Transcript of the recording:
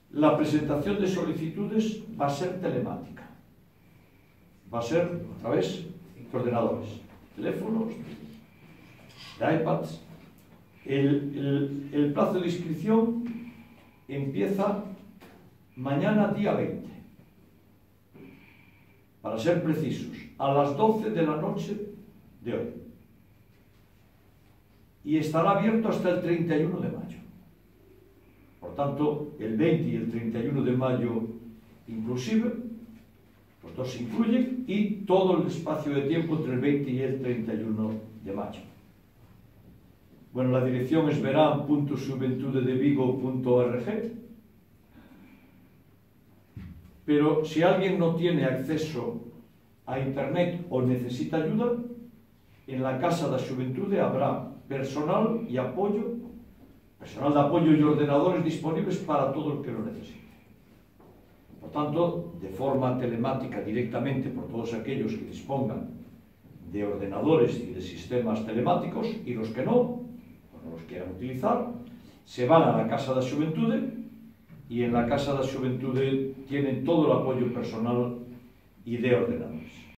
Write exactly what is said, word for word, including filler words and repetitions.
La presentación de solicitudes va a ser telemática. Va a ser a través de ordenadores, teléfonos, de iPads. El, el, el plazo de inscripción empieza mañana día veinte. Para ser precisos, a las doce de la noche de hoy. Y estará abierto hasta el treinta y uno de mayo. Por tanto, el veinte y el treinta y uno de mayo inclusive, los dos se incluyen, y todo el espacio de tiempo entre el veinte y el treinta y uno de mayo. Bueno, la dirección es verán punto xuventude de vigo punto org, pero si alguien no tiene acceso a internet o necesita ayuda, en la Casa da Xuventude habrá personal y apoyo, personal de apoyo y ordenadores disponibles para todo el que lo necesite. Por tanto, de forma telemática directamente por todos aquellos que dispongan de ordenadores y de sistemas telemáticos, y los que no, o no los quieran utilizar, se van a la Casa da Xuventude, y en la Casa da Xuventude tienen todo el apoyo personal y de ordenadores.